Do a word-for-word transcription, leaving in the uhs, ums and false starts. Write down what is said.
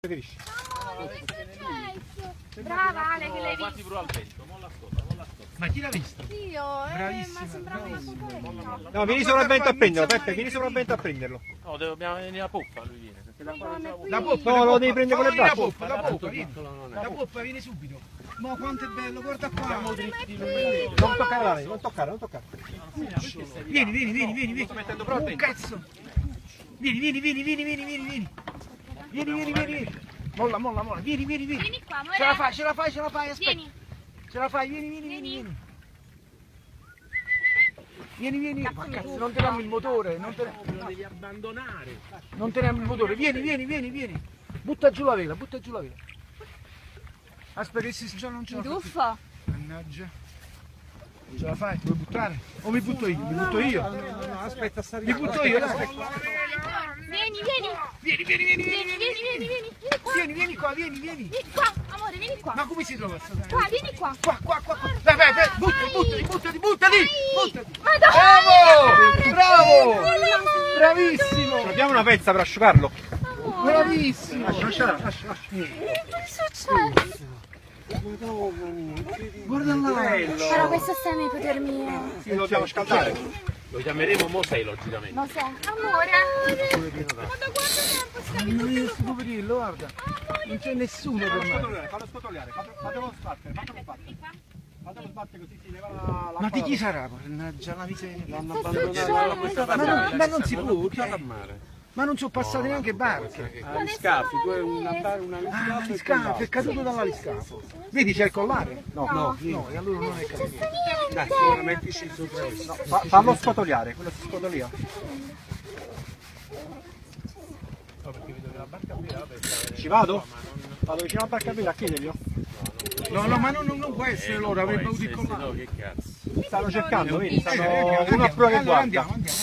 Preferisci? Brava Ale che l'hai Guardi pure al vento, molla sotto, molla sotto. Ma chi l'ha visto? Io, eh, Bravissima, ma sembrava una fotorella. No, vieni sopra al vento a prenderlo, Peppe, vieni sopra al vento a prenderlo. No, dobbiamo venire a poppa, lui viene. Perché da qua Non è qui. La poppa, no, lo devi prendere con le braccia. La poppa, la poppa, vieni. vieni. La poppa viene subito. Ma quanto è bello, guarda qua. Siamo dritti, non vedete. Non toccare la non toccare, non toccare. Vieni, vieni, vieni, vieni, vieni. Sto mettendo proprio Oh, dentro. cazzo. Vieni, vieni, vieni, vieni, vieni, vieni, vieni. Vieni, vieni, vieni, vieni. Molla, molla, molla. Vieni, vieni, vieni. Vieni qua, amore. Ce la fai, ce la fai, ce la fai, aspetta. Vieni. Ce la fai, vieni, vieni, vieni, Vieni. vieni. Vieni, vieni. Ma cazzo, non teniamo il motore, non te... Lo devi abbandonare. non teniamo il motore. Vieni, vieni, vieni, vieni. Butta giù la vela, butta giù la vela. Aspetta, che si già non ce la fai. Tuffa. Mannaggia. Ce la fai? Vuoi buttare? O mi butto io? Mi butto io? Aspetta, sta Mi butto io, dai. Vieni, vieni. Vieni, vieni, vieni, Vieni, vieni. vieni, vieni, vieni. Vieni qua. Vieni, vieni qua, vieni, vieni. Vieni qua, amore, vieni qua. Ma come si trova sta cosa? Qua, vieni qua. Qua, qua, qua, qua. Dai, vai, vai, buttati, buttati, buttati, buttati, buttati. Madonna. Bravo! Bravo! Bravissimo! Abbiamo una pezza per asciugarlo. Bravissimo! Lascia, lascia, lascia. Che è successo? Guarda là! Però questo sta nei poter mio. Sì, lo dobbiamo scaldare. Lo chiameremo Mosè, logicamente. Lo sai. Amore. Ma da quanto tempo stavi Non riesco a vederlo, guarda! Non c'è nessuno per me! Fallo scotogliare, fatelo sbattere, fatelo sbattere. Fatelo sbattere così si leva la... Ma di chi sarà? Mannaggia la miseria! L'hanno abbandonato questa Ma non, ma non si può! buttata a mare. Ma non sono passate neanche barche! Ma gli scafi, tu hai una Ah, l'aliscafo, è caduto dall'aliscafo! Vedi c'è il collare? No, No. no, e allora non è caduto! Dai, sicuramente ci sopra questo. Fa- Fallo scotogliare, quello si scotolia. Ci vado? Vado vicino alla barca a vela a chiederglielo. No, no, ma non, non, non può essere loro, avrebbe avuto il collare! No, che cazzo. Stanno cercando, vedi? Eh, Stanno andiamo, uno a prova che allora guarda. andiamo, andiamo.